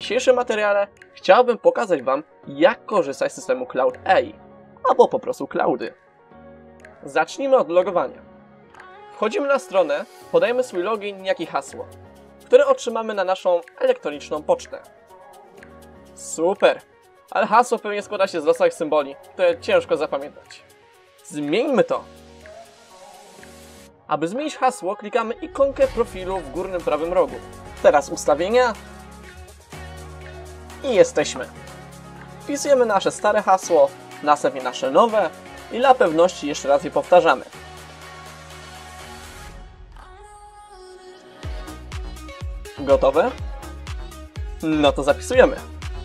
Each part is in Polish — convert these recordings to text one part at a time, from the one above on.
dzisiejszym materiale chciałbym pokazać Wam, jak korzystać z systemu Cloud AI, albo po prostu Cloudy. Zacznijmy od logowania. Wchodzimy na stronę, podajemy swój login, jak i hasło, które otrzymamy na naszą elektroniczną pocztę. Super! Ale hasło pewnie składa się z losowych symboli, które ciężko zapamiętać. Zmieńmy to! Aby zmienić hasło, klikamy ikonkę profilu w górnym prawym rogu. Teraz ustawienia i jesteśmy. Wpisujemy nasze stare hasło, następnie nasze nowe i dla pewności jeszcze raz je powtarzamy. Gotowe? No to zapisujemy.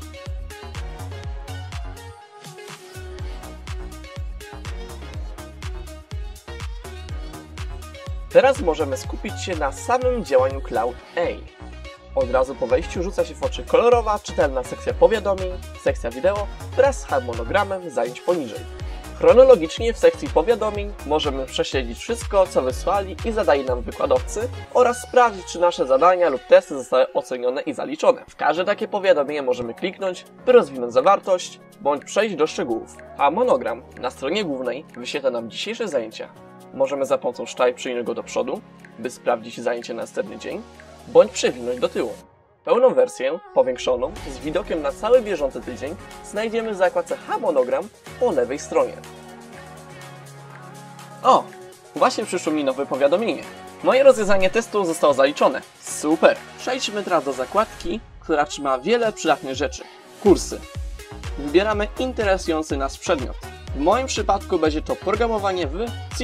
Teraz możemy skupić się na samym działaniu Cloud AI. Od razu po wejściu rzuca się w oczy kolorowa, czytelna sekcja powiadomień, sekcja wideo wraz z harmonogramem zajęć poniżej. Chronologicznie w sekcji powiadomień możemy prześledzić wszystko, co wysłali i zadali nam wykładowcy oraz sprawdzić, czy nasze zadania lub testy zostały ocenione i zaliczone. W każde takie powiadomienie możemy kliknąć, by rozwinąć zawartość bądź przejść do szczegółów. Harmonogram na stronie głównej wyświetla nam dzisiejsze zajęcia. Możemy za pomocą sztaj przesunąć go do przodu, by sprawdzić zajęcie na następny dzień, bądź przewinąć do tyłu. Pełną wersję, powiększoną, z widokiem na cały bieżący tydzień znajdziemy w zakładce Harmonogram po lewej stronie. O! Właśnie przyszło mi nowe powiadomienie. Moje rozwiązanie testu zostało zaliczone. Super! Przejdźmy teraz do zakładki, która trzyma wiele przydatnych rzeczy. Kursy. Wybieramy interesujący nas przedmiot. W moim przypadku będzie to programowanie w C++.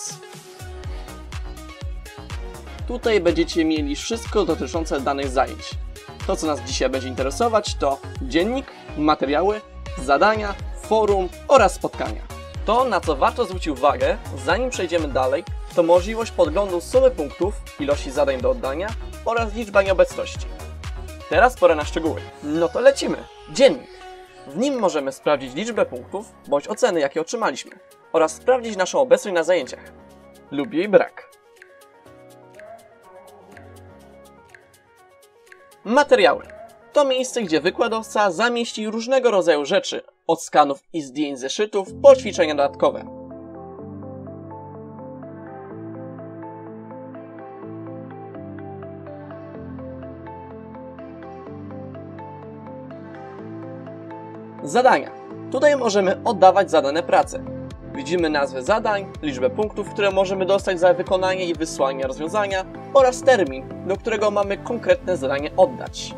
Tutaj będziecie mieli wszystko dotyczące danych zajęć. To, co nas dzisiaj będzie interesować, to dziennik, materiały, zadania, forum oraz spotkania. To, na co warto zwrócić uwagę, zanim przejdziemy dalej, to możliwość podglądu sumy punktów, ilości zadań do oddania oraz liczba nieobecności. Teraz pora na szczegóły. No to lecimy! Dziennik. W nim możemy sprawdzić liczbę punktów bądź oceny, jakie otrzymaliśmy oraz sprawdzić naszą obecność na zajęciach lub jej brak. Materiały. To miejsce, gdzie wykładowca zamieści różnego rodzaju rzeczy, od skanów i zdjęć zeszytów po ćwiczenia dodatkowe. Zadania. Tutaj możemy oddawać zadane prace. Widzimy nazwy zadań, liczbę punktów, które możemy dostać za wykonanie i wysłanie rozwiązania oraz termin, do którego mamy konkretne zadanie oddać.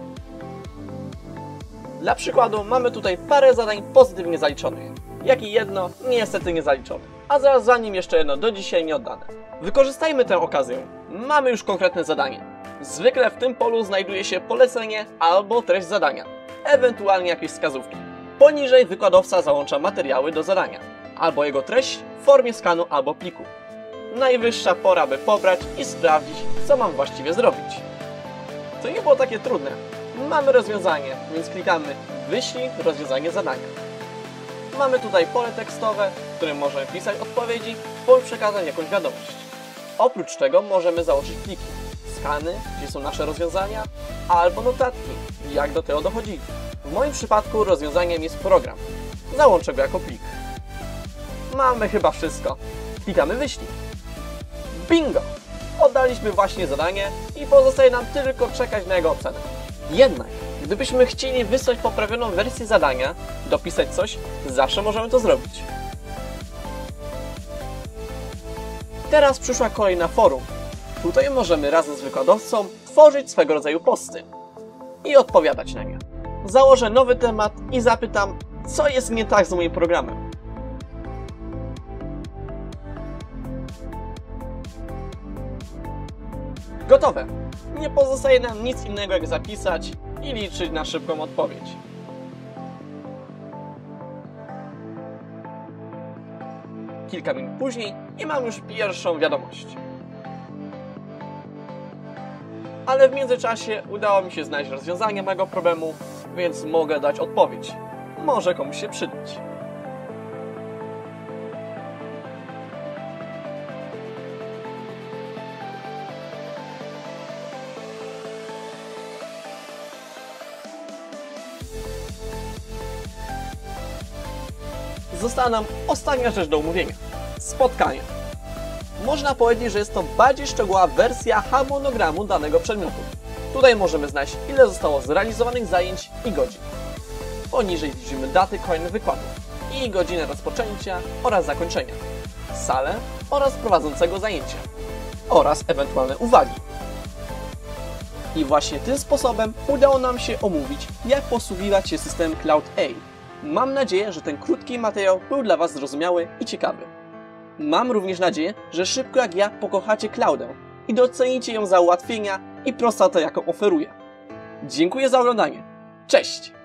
Dla przykładu mamy tutaj parę zadań pozytywnie zaliczonych, jak i jedno niestety niezaliczone, a zaraz za nim jeszcze jedno do dzisiaj nieoddane. Wykorzystajmy tę okazję. Mamy już konkretne zadanie. Zwykle w tym polu znajduje się polecenie albo treść zadania, ewentualnie jakieś wskazówki. Poniżej wykładowca załącza materiały do zadania, albo jego treść w formie skanu albo pliku. Najwyższa pora, by pobrać i sprawdzić, co mam właściwie zrobić. To nie było takie trudne. Mamy rozwiązanie, więc klikamy Wyślij rozwiązanie zadania. Mamy tutaj pole tekstowe, w którym możemy pisać odpowiedzi bądź przekazać jakąś wiadomość. Oprócz tego możemy założyć pliki, skany, gdzie są nasze rozwiązania, albo notatki, jak do tego dochodzili. W moim przypadku rozwiązaniem jest program. Załączę go jako plik. Mamy chyba wszystko. Klikamy Wyślij. Bingo! Oddaliśmy właśnie zadanie i pozostaje nam tylko czekać na jego ocenę. Jednak, gdybyśmy chcieli wysłać poprawioną wersję zadania, dopisać coś, zawsze możemy to zrobić. Teraz przyszła kolej na forum. Tutaj możemy razem z wykładowcą tworzyć swego rodzaju posty i odpowiadać na nie. Założę nowy temat i zapytam, co jest nie tak z moim programem. Gotowe! Nie pozostaje nam nic innego jak zapisać i liczyć na szybką odpowiedź. Kilka minut później i mam już pierwszą wiadomość. Ale w międzyczasie udało mi się znaleźć rozwiązanie mojego problemu, więc mogę dać odpowiedź. Może komuś się przydać. została nam ostatnia rzecz do omówienia. Spotkania. Można powiedzieć, że jest to bardziej szczegółowa wersja harmonogramu danego przedmiotu. Tutaj możemy znaleźć, ile zostało zrealizowanych zajęć i godzin. Poniżej widzimy daty kolejnych wykładów i godzinę rozpoczęcia oraz zakończenia, salę oraz prowadzącego zajęcia oraz ewentualne uwagi. I właśnie tym sposobem udało nam się omówić, jak posługiwać się systemem Cloud.A. Mam nadzieję, że ten krótki materiał był dla Was zrozumiały i ciekawy. Mam również nadzieję, że szybko jak ja pokochacie Cloudę i docenicie ją za ułatwienia i prostotę, jaką oferuje. Dziękuję za oglądanie. Cześć!